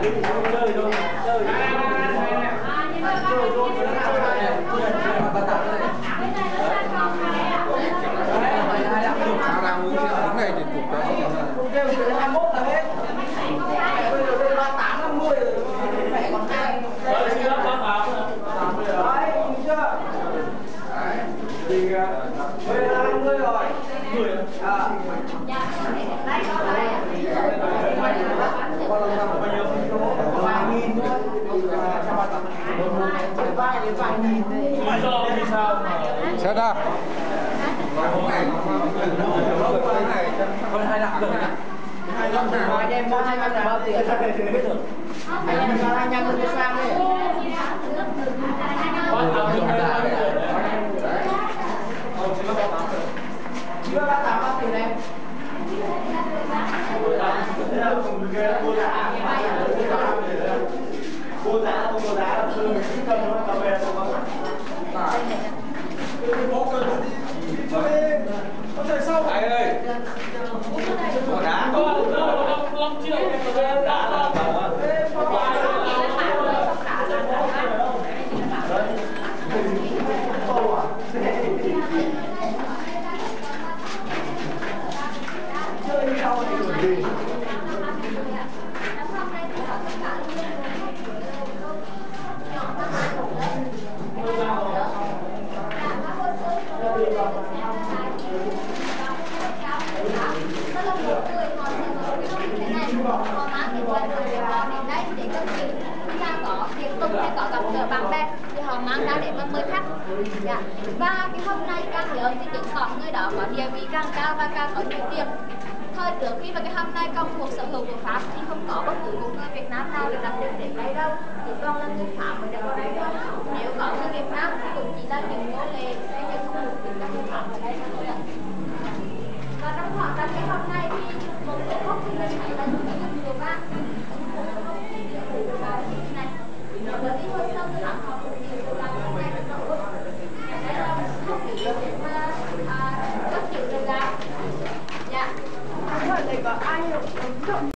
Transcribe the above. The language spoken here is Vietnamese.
này thì cục đó. Kêu từ 21 là hết. Bây giờ đây 38 50 rồi. Mẹ còn hai. Đấy, chưa? Bây giờ 50 rồi. 10. À. Đây có lại. Bao nhiêu? Vài nghìn thôi. Vài nghìn. Vì sao mà Sao đó? hơn 2 lạng rồi. 2 lạng nào? Anh em mua 2 lạng là bao tiền? Anh em mua 25 rồi sang đi. Chưa 38 bao tiền em? Mua giá không có giá chưa cần nó tao về không có. Có thể sau ai ơi. Có đá có 5 triệu đá là chơi sau thì còn gì. Có gặp gỡ bạn bè thì họ mang ra để mà mời khách. Dạ. Và cái hôm nay càng lớn thì chứng tỏ người đó có địa vị càng cao và càng có nhiều tiền. Thời trước khi mà cái hôm nay công cuộc sở hữu của Pháp thì không có bất cứ một người Việt Nam nào được đặt chân đến đây đâu, chỉ còn là người Pháp mới được vào đây thôi. Nếu có người Việt Nam thì cũng chỉ là những nô lệ hay những không được các người Pháp ở đây thôi ạ. Và trong khoảng trong cái hôm nay thì một số góc thì mình thấy là những cái nhiều bác này. Bởi vì hồi sau tôi làm họ cũng nhiều đồ làm hôm nay rất là đây là không chỉ để mà các kiểu đồ làm. Dạ. Hỏi này có ai